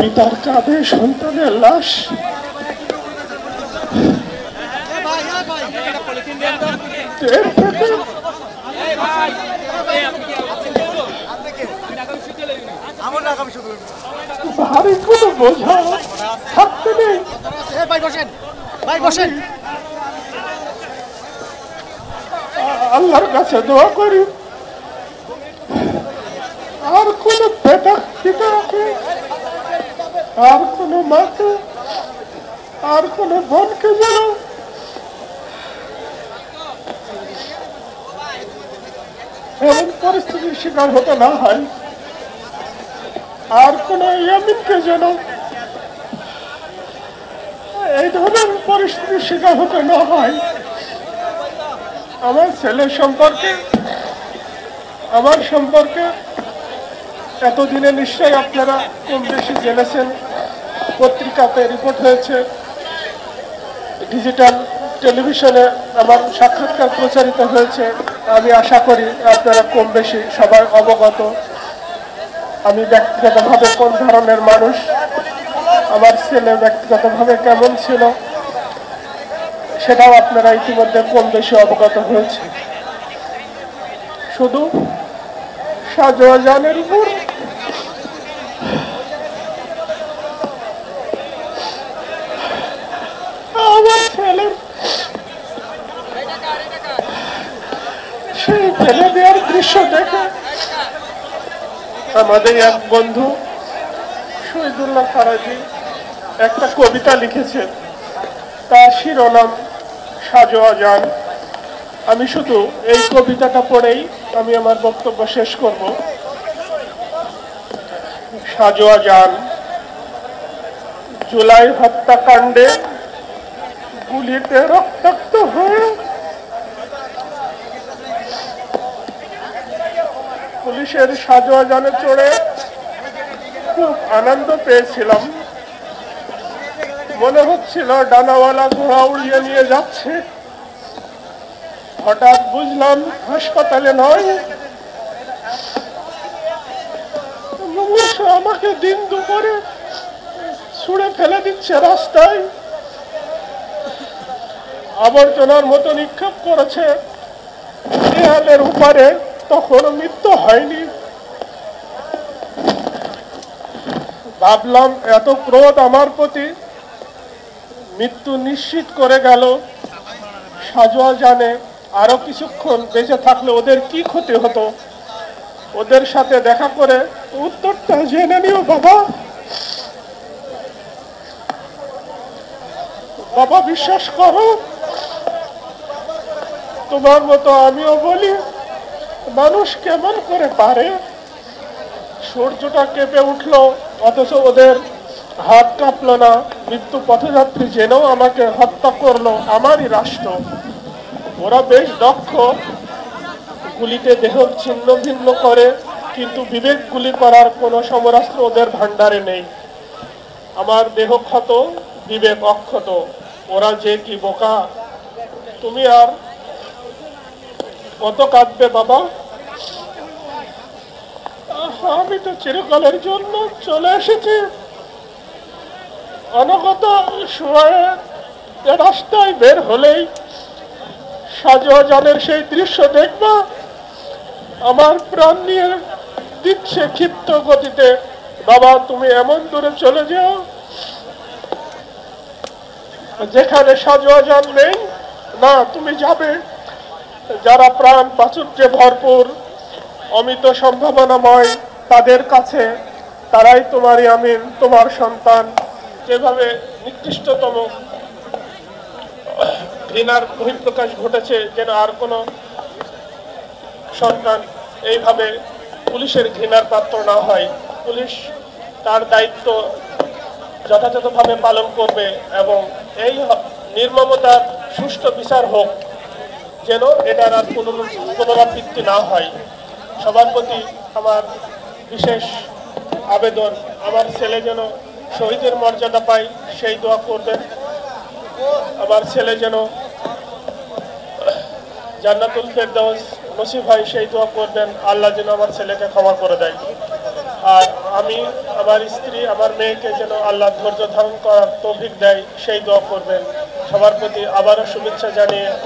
পিতার কাঁধে সন্তানের লাশ, ভারী কোনো বোঝা থাকতে নেই। আল্লাহর কাছে দোয়া করি আর কোনো পিতাকে, আর কোনো মাকে, আর কোনো বোনকে যেন এমন পরিস্থিতির শিকার হতে না হয়, আর কোনো ইয়ামিনকে যেন এই ধরনের পরিস্থিতির শিকার হতে না হয়। আমার ছেলের সম্পর্কে, আমার সম্পর্কে এতদিনে নিশ্চয়ই আপনারা কম বেশি জেনেছেন, পত্রিকাতে রিপোর্ট হয়েছে, ডিজিটাল টেলিভিশনে আমার সাক্ষাৎকার প্রচারিত হয়েছে। আমি আশা করি আপনারা কম বেশি সবাই অবগত আমি ব্যক্তিগতভাবে কোন ধরনের মানুষ, আমার ছেলে ব্যক্তিগতভাবে কেমন ছিল, সেটাও আপনারা ইতিমধ্যে কম বেশি অবগত হয়েছে। শুধু শাহজাহানের উপর আমার ছেলের সেই ফেলে দেওয়ার দৃশ্য দেখে আমাদের এক বন্ধু শহীদুল্লাহ ফারাজি একটা কবিতা লিখেছেন, তার শিরোনাম শাহজাহান। আমি শুধু এই কবিতাটা পড়েই আমি আমার বক্তব্য শেষ করব। শাহজাহান জুলাই হত্যাকাণ্ডে গুলিতে রক্তাক্ত হয়ে পুলিশের শাহজাহানে চড়ে খুব আনন্দ পেয়েছিলাম। মনে হচ্ছিল ডানাওয়ালা ঘোড়া উড়িয়ে নিয়ে যাচ্ছে। হঠাৎ বুঝলাম হাসপাতালে নয়, আমাকে দিন দুপুরে ছুঁড়ে ফেলে দিচ্ছে রাস্তায়, আবর্জনার মতো নিক্ষেপ করেছে দেয়ালের উপরে। তখন মৃত্যু হয়নি। ভাবলাম এত ক্রোধ আমার প্রতি মৃত্যু নিশ্চিত করে গেল। শাহজাহানে আরো কিছুক্ষণ বেঁচে থাকলে ওদের কি ক্ষতি হতো, ওদের সাথে দেখা করে উত্তরটা জেনে নিও বাবা। বাবা বিশ্বাস করো, তোমার মতো আমিও বলি মানুষ কেমন করে পারে। সূর্যটা কেঁপে উঠলো অথচ ওদের হাত কাঁপলো না। মৃত্যু পথযাত্রী জেনেও আমাকে হত্যা করলো আমারই রাষ্ট্র। ওরা বেশ দক্ষ, গুলিতে দেহ ছিন্ন ভিন্ন করে, কিন্তু বিবেক গুলি করার কোনো সমরাস্ত্র ওদের ভান্ডারে নেই। আমার দেহ ক্ষত, বিবেক অক্ষত। ওরা যে কি বোকা। তুমি আর কত কাঁদবে বাবা? আমি তো চিরকালের জন্য চলে এসেছি। অনগত সময়ে রাস্তায় বের হলেই শাহজাহানের সেই দৃশ্য দেখবা, আমার প্রাণ নিয়ে দিচ্ছে ক্ষিপ্ত গতিতে। বাবা তুমি এমন দূরে চলে যাও যেখানে শাহজাহান নেই। না, তুমি যাবে যারা প্রাণ প্রাচুর্যে ভরপুর, অমিত সম্ভাবনাময়, তাদের কাছে। তারাই তোমারই আমিন, তোমার সন্তান। যেভাবে নিকৃষ্টতম ঘৃণার বহিঃপ্রকাশ ঘটেছে, যেন আর কোনো সন্তান এইভাবে পুলিশের ঘৃণার পাত্র না হয়। পুলিশ তার দায়িত্ব যথাযথভাবে পালন করবে এবং এই নির্মমতার সুষ্ঠু বিচার হোক, যেন এটার আর পুনরাবৃত্তি না হয়। সবার প্রতি আমার বিশেষ আবেদন, আমার ছেলে যেন শহীদের মর্যাদা পায় সেই দোয়া করবেন। আমার ছেলে যেন জান্নাতুল ফেরদাউস নসিব হয় সেই দোয়া করবেন। আল্লাহ যেন আমার ছেলেকে ক্ষমা করে দেয়। আর আমি আমার স্ত্রী আমার মেয়েকে যেন আল্লাহ ধৈর্য ধারণ করার তৌফিক দেয় সেই দোয়া করবেন। সবার প্রতি আবারও শুভেচ্ছা জানিয়ে